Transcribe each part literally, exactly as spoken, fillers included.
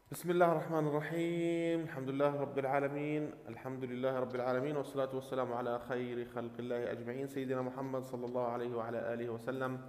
بسم الله الرحمن الرحيم. الحمد لله رب العالمين الحمد لله رب العالمين والصلاة والسلام على خير خلق الله أجمعين سيدنا محمد صلى الله عليه وعلى آله وسلم.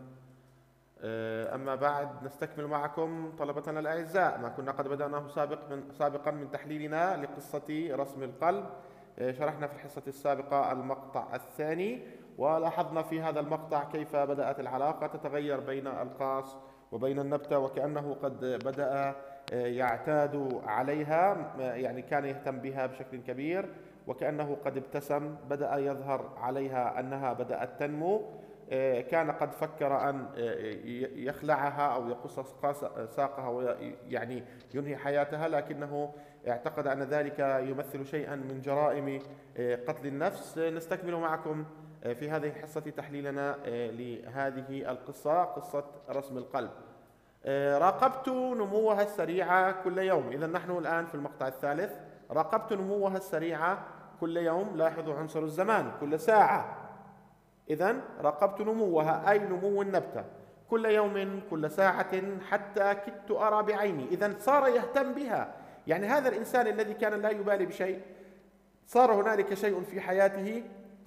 آه، أما بعد، نستكمل معكم طلبتنا الأعزاء ما كنا قد بدأناه سابق من سابقا من تحليلنا لقصة رسم القلب. آه، شرحنا في الحصة السابقة المقطع الثاني، ولاحظنا في هذا المقطع كيف بدأت العلاقة تتغير بين القاص وبين النبتة، وكأنه قد بدأ يعتاد عليها، يعني كان يهتم بها بشكل كبير، وكأنه قد ابتسم، بدأ يظهر عليها أنها بدأت تنمو. كان قد فكر أن يخلعها أو يقص ساقها ويعني ينهي حياتها، لكنه اعتقد أن ذلك يمثل شيئا من جرائم قتل النفس. نستكمل معكم في هذه الحصة تحليلنا لهذه القصة، قصة رسم القلب. راقبت نموها السريع كل يوم. إذا نحن الآن في المقطع الثالث. راقبت نموها السريع كل يوم. لاحظوا عنصر الزمان، كل ساعة. إذا راقبت نموها أي نمو النبتة كل يوم كل ساعة حتى كدت أرى بعيني. إذا صار يهتم بها، يعني هذا الإنسان الذي كان لا يبالي بشيء صار هنالك شيء في حياته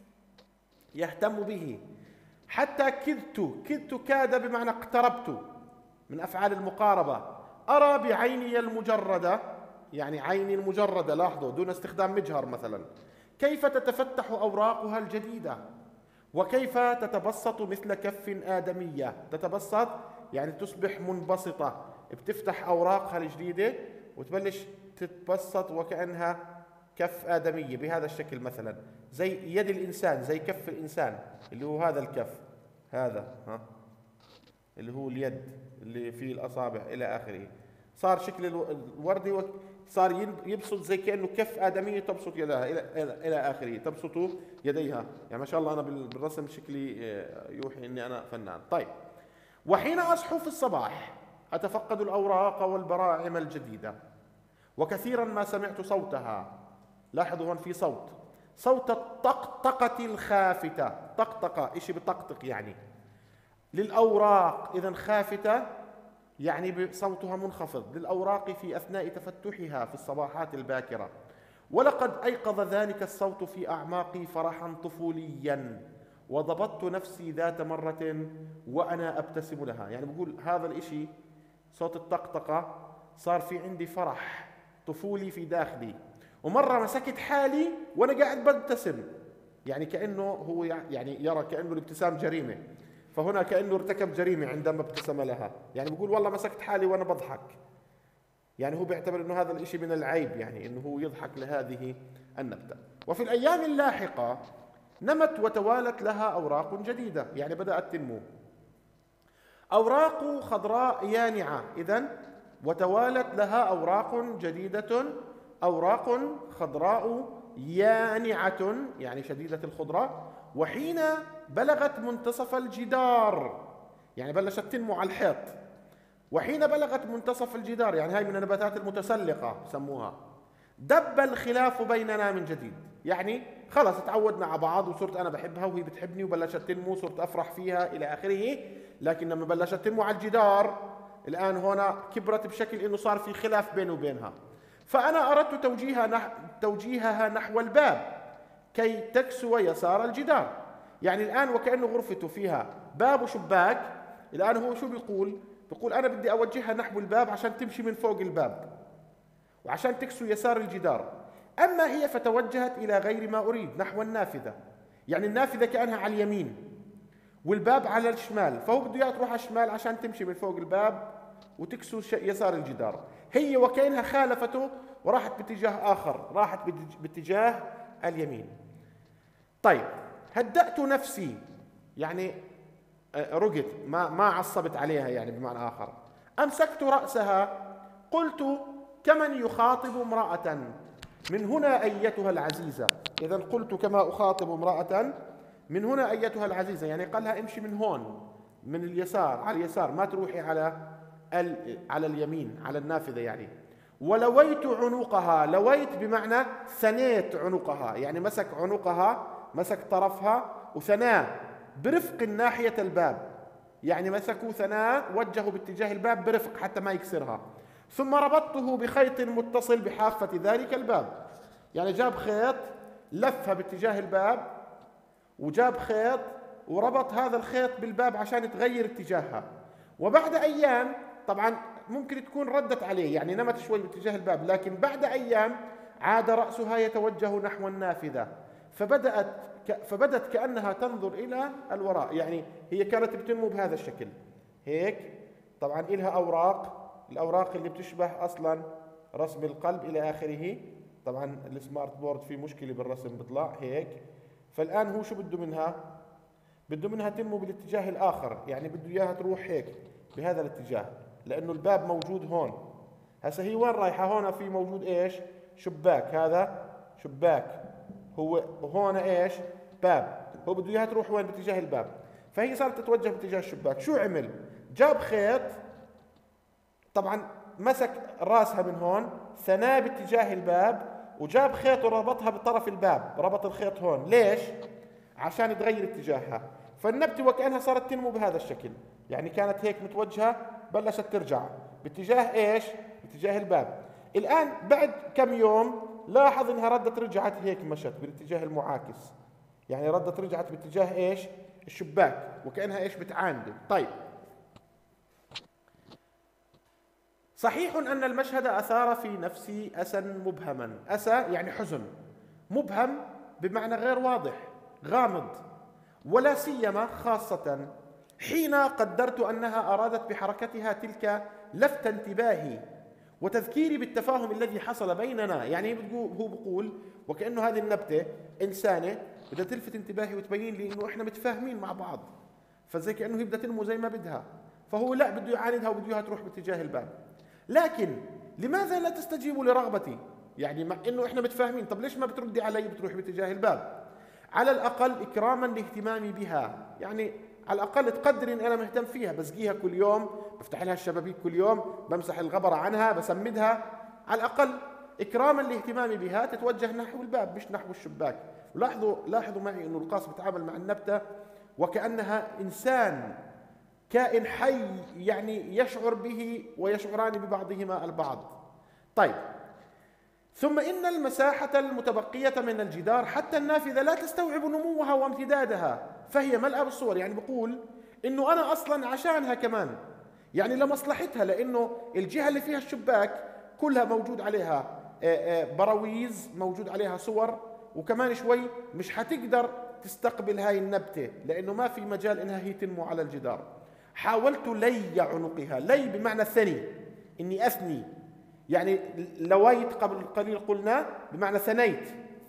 يهتم به. حتى كدت، كدت كاد بمعنى اقتربت، من أفعال المقاربة. أرى بعيني المجردة، يعني عيني المجردة، لاحظوا دون استخدام مجهر مثلا، كيف تتفتح أوراقها الجديدة، وكيف تتبسط مثل كف آدمية. تتبسط يعني تصبح منبسطة، بتفتح أوراقها الجديدة وتبلش تتبسط وكأنها كف آدمية بهذا الشكل، مثلا زي يد الإنسان، زي كف الإنسان اللي هو هذا الكف، هذا ها اللي هو اليد اللي فيه الأصابع إلى آخره. صار شكل الوردي صار يبسط زي كأنه كف آدمية تبسط يدها إلى إلى آخره، تبسط يديها. يعني ما شاء الله أنا بالرسم شكلي يوحي إني أنا فنان. طيب، وحين أصحو في الصباح أتفقد الأوراق والبراعم الجديدة، وكثيرا ما سمعت صوتها. لاحظوا هون في صوت، صوت الطقطقة الخافتة. طقطقة إشي بطقطق يعني للأوراق. إذا خافتة يعني صوتها منخفض للأوراق في أثناء تفتحها في الصباحات الباكرة. ولقد أيقظ ذلك الصوت في أعماقي فرحا طفوليا، وضبطت نفسي ذات مرة وأنا أبتسم لها. يعني بقول هذا الإشي، صوت الطقطقة، صار في عندي فرح طفولي في داخلي، ومرة مسكت حالي وأنا قاعد ببتسم، يعني كأنه هو يعني يرى كأنه الابتسام جريمة، فهنا كأنه ارتكب جريمة عندما ابتسم لها. يعني بيقول والله مسكت حالي وأنا بضحك، يعني هو بيعتبر أنه هذا الإشي من العيب، يعني أنه هو يضحك لهذه النبتة. وفي الأيام اللاحقة نمت وتوالت لها أوراق جديدة، يعني بدأت تنمو، أوراق خضراء يانعة. إذن وتوالت لها أوراق جديدة، أوراق خضراء يانعة يعني شديدة الخضرة. وحين بلغت منتصف الجدار، يعني بلشت تنمو على الحيط. وحين بلغت منتصف الجدار، يعني هاي من النباتات المتسلقة سموها، دب الخلاف بيننا من جديد. يعني خلص تعودنا على بعض، وصرت أنا بحبها وهي بتحبني، وبلشت تنمو، صرت أفرح فيها إلى آخره. لكن لما بلشت تنمو على الجدار، الآن هنا كبرت بشكل إنه صار في خلاف بيني وبينها. فأنا أردت توجيهها نحو توجيهها نحو الباب كي تكسو يسار الجدار. يعني الآن وكأنه غرفته فيها باب وشباك، الآن هو شو بيقول؟ بيقول أنا بدي أوجهها نحو الباب عشان تمشي من فوق الباب وعشان تكسو يسار الجدار. أما هي فتوجهت إلى غير ما أريد، نحو النافذة. يعني النافذة كأنها على اليمين والباب على الشمال، فهو بده إياها تروح على الشمال عشان تمشي من فوق الباب وتكسو يسار الجدار. هي وكأنها خالفته وراحت باتجاه آخر، راحت باتجاه اليمين. طيب، هدأت نفسي، يعني رقت، ما ما عصبت عليها، يعني بمعنى آخر. أمسكت رأسها، قلت كمن يخاطب امرأة، من هنا أيتها العزيزة. إذا قلت كما أخاطب امرأة، من هنا أيتها العزيزة، يعني قال لها امشي من هون، من اليسار، على اليسار، ما تروحي على على اليمين، على النافذة يعني. ولويت عنقها، لويت بمعنى ثنيت عنقها، يعني مسك عنقها، مسك طرفها وثناه برفق ناحية الباب، يعني مسكوا ثناه وجهوا باتجاه الباب برفق حتى ما يكسرها. ثم ربطته بخيط متصل بحافة ذلك الباب. يعني جاب خيط لفها باتجاه الباب، وجاب خيط وربط هذا الخيط بالباب عشان تغير اتجاهها. وبعد أيام طبعا ممكن تكون ردت عليه، يعني نمت شوي باتجاه الباب، لكن بعد أيام عاد رأسها يتوجه نحو النافذة، فبدأت فبدت كأنها تنظر إلى الوراء. يعني هي كانت بتنمو بهذا الشكل هيك. طبعا إلها أوراق، الأوراق اللي بتشبه أصلا رسم القلب إلى آخره. طبعا السمارت بورد فيه مشكلة بالرسم بيطلع هيك. فالآن هو شو بده منها؟ بده منها تنمو بالاتجاه الآخر، يعني بده إياها تروح هيك بهذا الاتجاه، لأنه الباب موجود هون. هسه هي وين رايحة؟ هون في موجود إيش؟ شباك، هذا شباك، هو هون إيش؟ باب. هو بده إياها تروح وين؟ باتجاه الباب. فهي صارت تتوجه باتجاه الشباك. شو عمل؟ جاب خيط، طبعا مسك راسها من هون، ثناه باتجاه الباب، وجاب خيط وربطها بطرف الباب، ربط الخيط هون. ليش؟ عشان تغير اتجاهها. فالنبتة وكأنها صارت تنمو بهذا الشكل، يعني كانت هيك متوجهة، بلشت ترجع باتجاه ايش؟ باتجاه الباب. الآن بعد كم يوم لاحظ انها ردت رجعت هيك، مشت بالاتجاه المعاكس، يعني ردت رجعت باتجاه ايش؟ الشباك، وكأنها ايش؟ بتعاند. طيب، صحيح أن المشهد أثار في نفسي أسا مبهما. أسا يعني حزن، مبهم بمعنى غير واضح، غامض، ولا سيما خاصة حين قدرت أنها أرادت بحركتها تلك لفت انتباهي وتذكيري بالتفاهم الذي حصل بيننا. يعني هو بقول وكأنه هذه النبتة إنسانة بدها تلفت انتباهي وتبين لي إنه إحنا متفاهمين مع بعض، فزي كأنه هي بدها تنمو زي ما بدها، فهو لا، بده يعاندها وبده إياها تروح باتجاه الباب. لكن لماذا لا تستجيب لرغبتي؟ يعني مع إنه إحنا متفاهمين، طب ليش ما بتردي علي بتروح باتجاه الباب؟ على الأقل إكراما لاهتمامي بها، يعني على الأقل تقدر إن أنا مهتم فيها، بسقيها كل يوم، بفتح لها الشبابيك كل يوم، بمسح الغبرة عنها، بسمدها. على الأقل إكراما لاهتمامي بها تتوجه نحو الباب مش نحو الشباك. لاحظوا لاحظوا معي إنه القاص بيتعامل مع النبتة وكأنها إنسان، كائن حي، يعني يشعر به ويشعران ببعضهما البعض. طيب، ثم إن المساحة المتبقية من الجدار حتى النافذة لا تستوعب نموها وامتدادها، فهي ملأى بالصور. يعني بقول إنه أنا أصلا عشانها كمان، يعني لمصلحتها، لأنه الجهة اللي فيها الشباك كلها موجود عليها براويز، موجود عليها صور، وكمان شوي مش حتقدر تستقبل هاي النبتة لأنه ما في مجال إنها هي تنمو على الجدار. حاولت لي عنقها، لي بمعنى ثني، إني أثني، يعني لويت قبل قليل قلنا بمعنى ثنيت،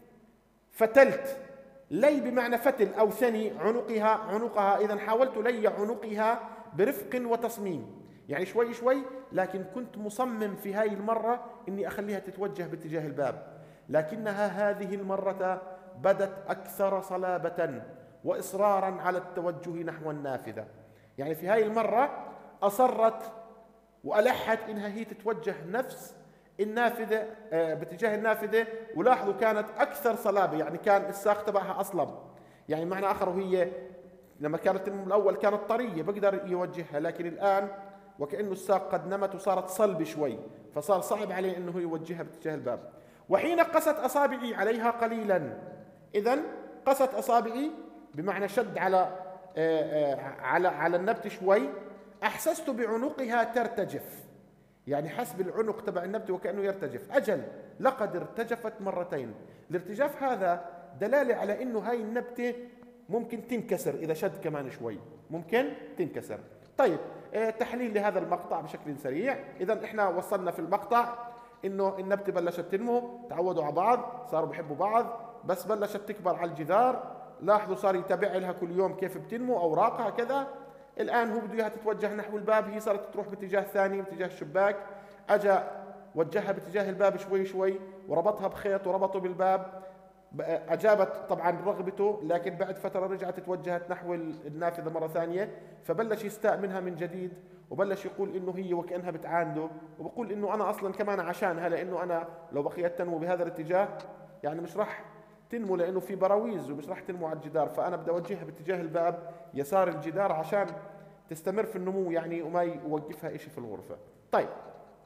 فتلت، لي بمعنى فتل أو ثني عنقها عنقها. إذن حاولت لي عنقها برفق وتصميم، يعني شوي شوي، لكن كنت مصمم في هاي المرة إني أخليها تتوجه باتجاه الباب، لكنها هذه المرة بدت أكثر صلابة وإصرارا على التوجه نحو النافذة. يعني في هاي المرة أصرت وألحت إنها هي تتوجه نفس النافذة آه باتجاه النافذة. ولاحظوا كانت أكثر صلابة، يعني كان الساق تبعها أصلب، يعني معنى آخر وهي لما كانت الأول كانت طرية بقدر يوجهها، لكن الآن وكأنه الساق قد نمت وصارت صلبة شوي، فصار صعب عليه إنه يوجهها باتجاه الباب. وحين قست أصابعي عليها قليلا، إذن قست أصابعي بمعنى شد على آه آه على على النبت شوي، أحسست بعنقها ترتجف، يعني حسب العنق تبع النبتة وكأنه يرتجف. أجل لقد ارتجفت مرتين. الارتجاف هذا دلالة على أنه هاي النبتة ممكن تنكسر إذا شد كمان شوي، ممكن تنكسر. طيب، اه تحليل لهذا المقطع بشكل سريع. إذا إحنا وصلنا في المقطع إنه النبتة بلشت تنمو، تعودوا على بعض، صاروا بيحبوا بعض، بس بلشت تكبر على الجدار. لاحظوا صار يتابع لها كل يوم كيف بتنمو، أوراقها كذا. الآن هو بده إياها تتوجه نحو الباب، هي صارت تروح باتجاه ثاني باتجاه الشباك. أجا وجهها باتجاه الباب شوي شوي وربطها بخيط وربطه بالباب. أجابت طبعا رغبته، لكن بعد فترة رجعت توجهت نحو النافذة مرة ثانية، فبلش يستاء منها من جديد وبلش يقول إنه هي وكأنها بتعانده، وبقول إنه أنا أصلا كمان عشانها، لأنه أنا لو بقيت تنمو بهذا الاتجاه يعني مش راح تنمو، لأنه في براويز ومش راح تنمو على الجدار، فأنا بدي أوجهها باتجاه الباب يسار الجدار عشان تستمر في النمو يعني وما يوقفها إشي في الغرفة. طيب،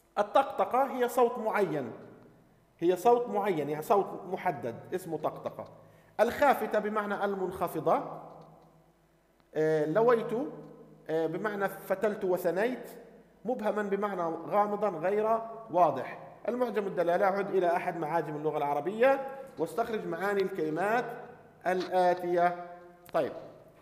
الطقطقة هي صوت معين، هي صوت معين يعني صوت محدد اسمه طقطقة. الخافتة بمعنى المنخفضة. آه، لويت آه، بمعنى فتلت وثنيت. مبهما بمعنى غامضا غير واضح. المعجم الدلالة عد إلى أحد معاجم اللغة العربية واستخرج معاني الكلمات الآتية. طيب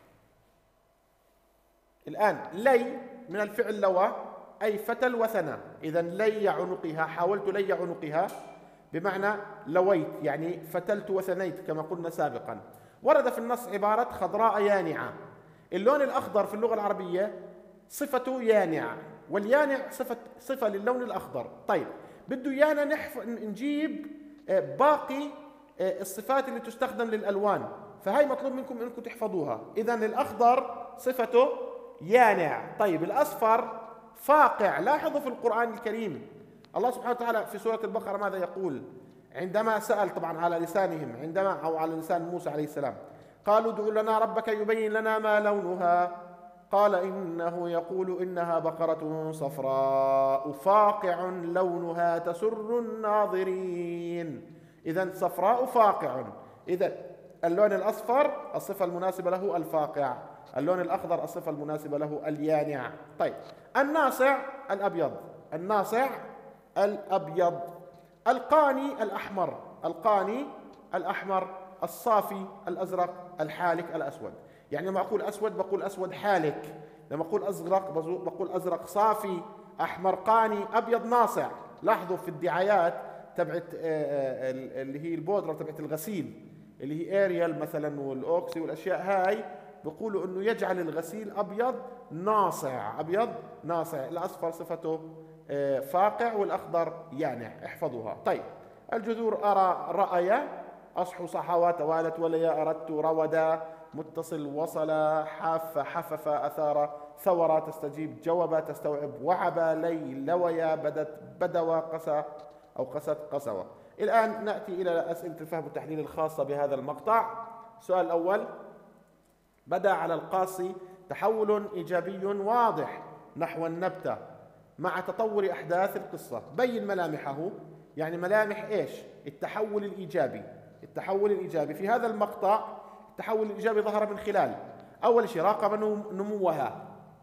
الآن لي من الفعل لوى أي فتل وثنى، إذا لي عنقها، حاولت لي عنقها بمعنى لويت يعني فتلت وثنيت كما قلنا سابقا. ورد في النص عبارة خضراء يانعة. اللون الأخضر في اللغة العربية صفته يانع، واليانع صفة صفة للون الأخضر. طيب بده يانا نحف نجيب باقي الصفات اللي تستخدم للألوان، فهي مطلوب منكم انكم تحفظوها. إذا الأخضر صفته يانع. طيب الأصفر فاقع. لاحظوا في القرآن الكريم الله سبحانه وتعالى في سورة البقرة ماذا يقول عندما سأل طبعا على لسانهم، عندما أو على لسان موسى عليه السلام، قالوا ادع لنا ربك يبين لنا ما لونها، قال إنه يقول إنها بقرة صفراء فاقع لونها تسر الناظرين. إذا صفراء فاقع. إذا اللون الأصفر الصفة المناسبة له الفاقع، اللون الأخضر الصفة المناسبة له اليانع. طيب الناصع الأبيض، الناصع الأبيض. القاني الأحمر، القاني الأحمر. الصافي الأزرق. الحالك الأسود. يعني لما أقول أسود بقول أسود حالك، لما أقول أزرق بقول أزرق صافي، أحمر قاني، أبيض ناصع. لاحظوا في الدعايات تبعت اللي هي البودرة تبعت الغسيل اللي هي أريال مثلا والأوكسي والأشياء هاي، بيقولوا إنه يجعل الغسيل أبيض ناصع، أبيض ناصع. الأصفر صفته فاقع والأخضر يانع، احفظوها. طيب الجذور أرى رأي، أصحو صحوات توالت وليا أردت رودا، متصل وصل، حاف حفف أثار، ثورة تستجيب، جوب تستوعب، وعبا لي لويا، بدت بدوى، قسى أو قست قسوة. الآن نأتي إلى أسئلة الفهم والتحليل الخاصة بهذا المقطع. السؤال الأول: بدأ على القاصي تحول إيجابي واضح نحو النبتة مع تطور أحداث القصة، بين ملامحه. يعني ملامح إيش؟ التحول الإيجابي. التحول الإيجابي في هذا المقطع، التحول الإيجابي ظهر من خلال أول شيء راقب نموها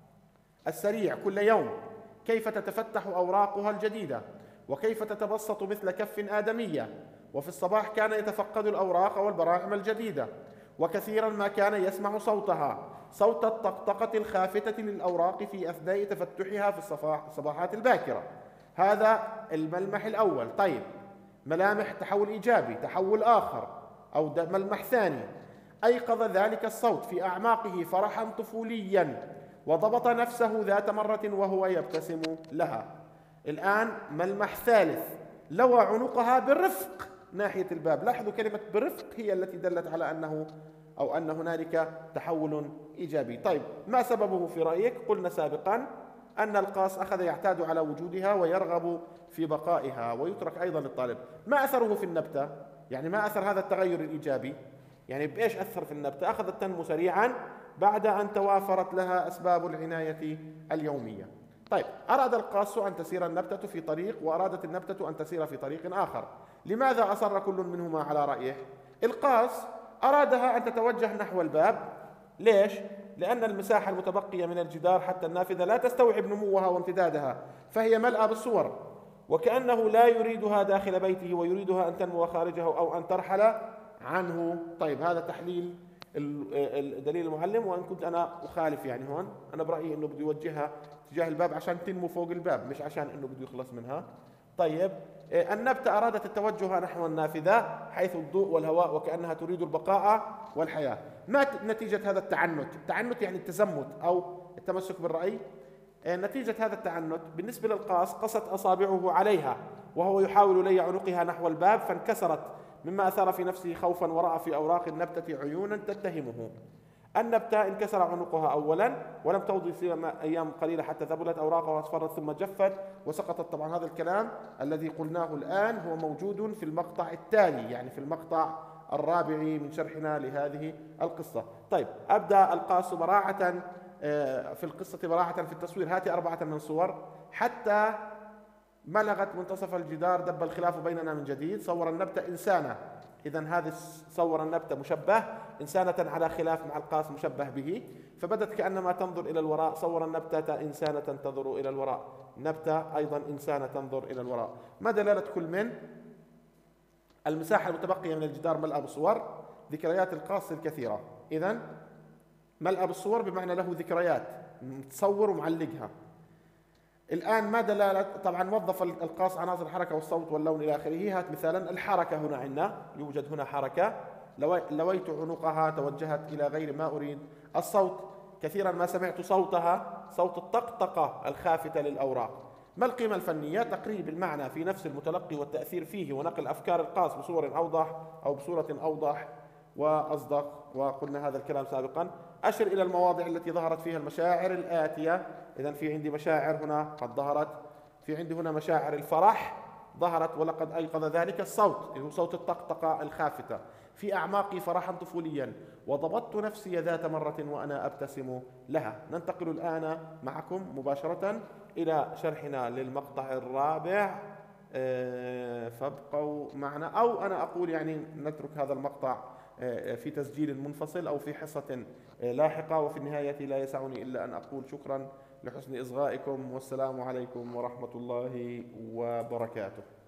السريع كل يوم، كيف تتفتح أوراقها الجديدة، وكيف تتبسط مثل كف آدمية، وفي الصباح كان يتفقد الأوراق والبراعم الجديدة، وكثيرا ما كان يسمع صوتها، صوت الطقطقة الخافتة للأوراق في أثناء تفتحها في الصباحات الباكرة. هذا الملمح الأول. طيب ملامح تحول إيجابي. تحول آخر أو ملمح ثاني: أيقظ ذلك الصوت في أعماقه فرحا طفوليا، وضبط نفسه ذات مرة وهو يبتسم لها. الآن ملمح ثالث: لوى عنقها برفق ناحية الباب. لاحظوا كلمة برفق هي التي دلت على أنه أو أن هنالك تحول إيجابي. طيب ما سببه في رأيك؟ قلنا سابقا أن القاص أخذ يعتاد على وجودها ويرغب في بقائها، ويترك أيضا للطالب. ما أثره في النبتة؟ يعني ما أثر هذا التغير الإيجابي؟ يعني بإيش أثر في النبتة؟ أخذت تنمو سريعا بعد أن توافرت لها أسباب العناية اليومية. طيب أراد القاص أن تسير النبتة في طريق، وأرادت النبتة أن تسير في طريق آخر. لماذا أصر كل منهما على رأيه؟ القاص أرادها أن تتوجه نحو الباب. ليش؟ لأن المساحة المتبقية من الجدار حتى النافذة لا تستوعب نموها وامتدادها، فهي ملأى بالصور، وكأنه لا يريدها داخل بيته ويريدها أن تنمو خارجه أو أن ترحل عنه. طيب هذا تحليل الدليل المعلم، وأن كنت أنا أخالف يعني هون، أنا برأيي أنه بده يوجهها تجاه الباب عشان تنمو فوق الباب، مش عشان أنه بده يخلص منها. طيب النبتة أرادت التوجه نحو النافذة حيث الضوء والهواء، وكأنها تريد البقاء والحياة. ما نتيجة هذا التعنت؟ التعنت يعني التزمت أو التمسك بالرأي. نتيجة هذا التعنت بالنسبة للقاص: قست أصابعه عليها وهو يحاول لي عنقها نحو الباب فانكسرت، مما أثار في نفسه خوفا، ورأى في أوراق النبتة عيونا تتهمه. النبتة انكسر عنقها أولا، ولم تمضي سوى أيام قليلة حتى ذبلت أوراقها واصفرت ثم جفت وسقطت. طبعا هذا الكلام الذي قلناه الآن هو موجود في المقطع التالي، يعني في المقطع الرابع من شرحنا لهذه القصة. طيب أبدأ القاص براعة في القصة، براعة في التصوير. هاتي أربعة من صور حتى بلغت منتصف الجدار دب الخلاف بيننا من جديد. صور النبتة إنسانة، إذا هذه صور النبتة مشبه، إنسانة على خلاف مع القاس مشبه به، فبدت كأنما تنظر إلى الوراء. صور النبتة إنسانة تنظر إلى الوراء، نبتة أيضا إنسانة تنظر إلى الوراء. ما دلالة كل من؟ المساحة المتبقية من الجدار ملأ بالصور، ذكريات القاص الكثيرة. إذن ملأ بالصور بمعنى له ذكريات، متصور ومعلقها. الآن ما دلالة؟ طبعا وظف القاص عناصر الحركة والصوت واللون إلى آخره. هات مثالا الحركة، هنا عندنا يوجد هنا حركة، لويت عنقها توجهت إلى غير ما أريد. الصوت، كثيرا ما سمعت صوتها، صوت الطقطقة الخافتة للأوراق. ما القيمة الفنية؟ تقريب المعنى في نفس المتلقي والتأثير فيه، ونقل أفكار القاص بصور أوضح أو بصورة أوضح وأصدق، وقلنا هذا الكلام سابقا. أشر إلى المواضع التي ظهرت فيها المشاعر الآتية. إذن في عندي مشاعر هنا قد ظهرت، في عندي هنا مشاعر الفرح ظهرت، ولقد أيقظ ذلك الصوت، اللي هو صوت الطقطقة الخافتة. في أعماقي فرحا طفوليا، وضبطت نفسي ذات مرة وأنا أبتسم لها. ننتقل الآن معكم مباشرة إلى شرحنا للمقطع الرابع، فابقوا معنا، أو أنا أقول يعني نترك هذا المقطع في تسجيل منفصل أو في حصة لاحقة. وفي النهاية لا يسعني إلا أن أقول شكرا لحسن إصغائكم، والسلام عليكم ورحمة الله وبركاته.